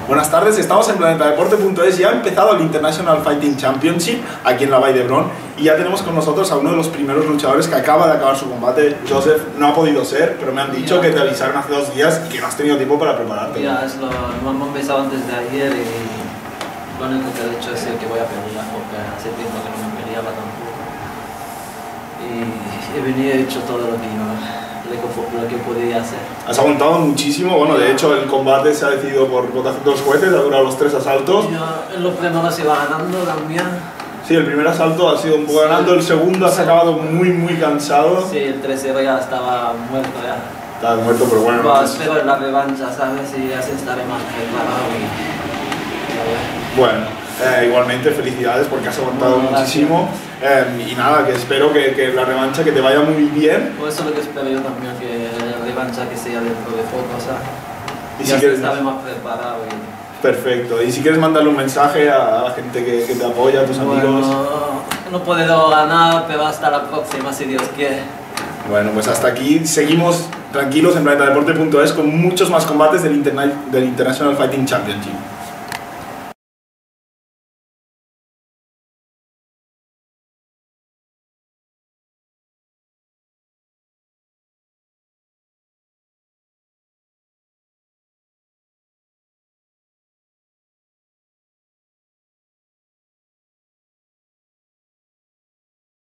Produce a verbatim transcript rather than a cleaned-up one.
Buenas tardes, estamos en planeta deporte punto es, ya ha empezado el International Fighting Championship aquí en la Vall d'Hebron y ya tenemos con nosotros a uno de los primeros luchadores que acaba de acabar su combate. Joseph, no ha podido ser, pero me han dicho ya. que te avisaron hace dos días y que no has tenido tiempo para prepararte. Ya, es lo, lo hemos empezado antes de ayer y lo único que he dicho es el que voy a pelear porque hace tiempo que no me peleaba tampoco. Y he venido y he hecho todo lo que yo... lo que podía hacer. Has aguantado muchísimo, bueno, de hecho el combate se ha decidido por votación de los jueces, ha durado los tres asaltos. Yo en los primeros iba ganando también. Sí, el primer asalto ha sido un poco Sí. ganando, el segundo has Sí. acabado muy muy cansado. Sí, el tres cero ya estaba muerto ya. Estás muerto, pero bueno. Bueno, no es- espero en la revancha, ¿sabes? Y así estaré más preparado y... Bueno, eh, igualmente felicidades porque has aguantado Bueno, gracias. muchísimo. Eh, y nada, que espero que, que la revancha que te vaya muy bien. Por eso lo que espero yo también, que la revancha que sea dentro de poco, ¿sabes? Y Y si así quieres- estaré más preparado y... Perfecto. Y si quieres mandarle un mensaje a la gente que, que te apoya, a tus amigos. Bueno, no puedo ganar, pero hasta la próxima si Dios quiere. Bueno, pues hasta aquí. Seguimos tranquilos en planeta deporte punto es con muchos más combates del, Interna- del International Fighting Championship.